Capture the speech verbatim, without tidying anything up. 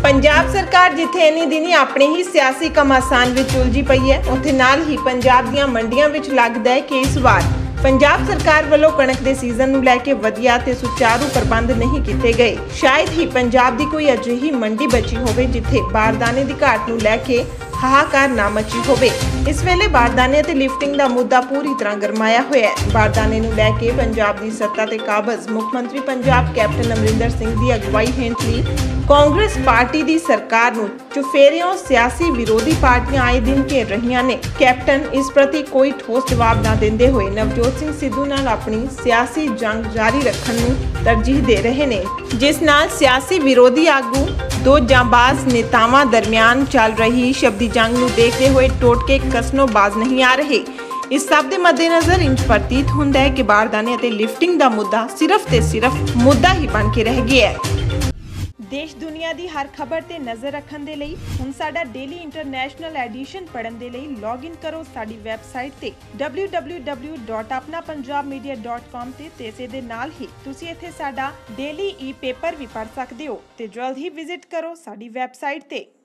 पंजाब सरकार जिथे इन्हीं दिनी अपने ही सियासी घमासान विच उलझी पई है, उत्थे नाल ही पंजाब दीआं मंडियां विच लगदा है कि इस वार पंजाब सरकार वालों कणक दे सीजन नूं लैके वधिया ते सुचारू प्रबंध नहीं कीते गए। शायद ही पंजाब दी कोई अजिही मंडी बची होवे जिथे बारदाने दी घाट नूं लैके हाहाकार ना मची होवे। इस वेले बारदाने ते लिफ्टिंग दा मुद्दा पूरी तरह गरमाया होया है। बारदाने नूं लैके पंजाब दी सत्ता ते काबज मुख मंत्री पंजाब कैप्टन अमरिंदर सिंह दी अगवाई हेठली कांग्रेस पार्टी दी सरकार नूं चुफेरियों सियासी विरोधी पार्टियां आए दिन घेर रहीआं ने। कैप्टन इस प्रति कोई ठोस जवाब ना देंदे होए नवजोत सिंह सिद्धू नाल अपनी सियासी जंग जारी रखण नूं तरजीह दे रहे ने, जिस नाल सियासी विरोधी आगू दो जांबाज नेतावां दरमियान चल रही शब्दी जंग नूं देखते हुए टोटके कसनों बाज नहीं आ रहे। इस सब के मद्देनजर इंज प्रतीत होंदा है कि बारदाने अते लिफ्टिंग का मुद्दा सिर्फ ते सिर्फ मुद्दा ही बन के रह गया है। देश दुनिया की हर खबर ते नज़र रखने के लिए हुण साडा डेली इंटरनेशनल एडिशन पढ़न दे लई लॉग इन करो साडी वैबसाइट ते W W W dot Apna Punjab media dot com ते ते इसे दे नाल ही तुसी इत्थे साडा डेली ई पेपर भी पढ़ सकदे हो ते जल्द ही विजिट करो साडी वैबसाइट ते।